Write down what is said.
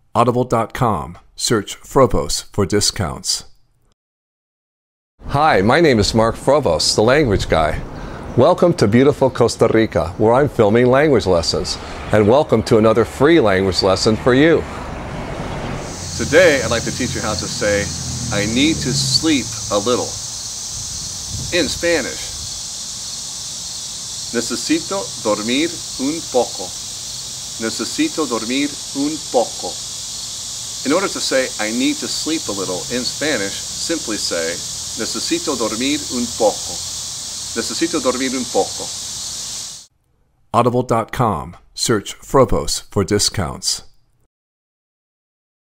Audible.com. Search Frobose for discounts. Hi, my name is Mark Frobose, the language guy. Welcome to beautiful Costa Rica, where I'm filming language lessons. And welcome to another free language lesson for you. Today, I'd like to teach you how to say, I need to sleep a little. In Spanish. Necesito dormir un poco. Necesito dormir un poco. In order to say, I need to sleep a little in Spanish, simply say, necesito dormir un poco. Necesito dormir un poco. Audible.com. Search Frobose for discounts.